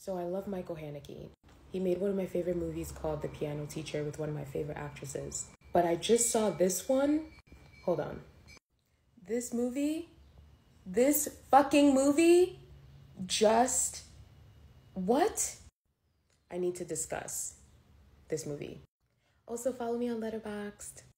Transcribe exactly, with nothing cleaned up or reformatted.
So I love Michael Haneke. He made one of my favorite movies called The Piano Teacher with one of my favorite actresses. But I just saw this one. Hold on. This movie, this fucking movie, just, what? I need to discuss this movie. Also follow me on Letterboxd.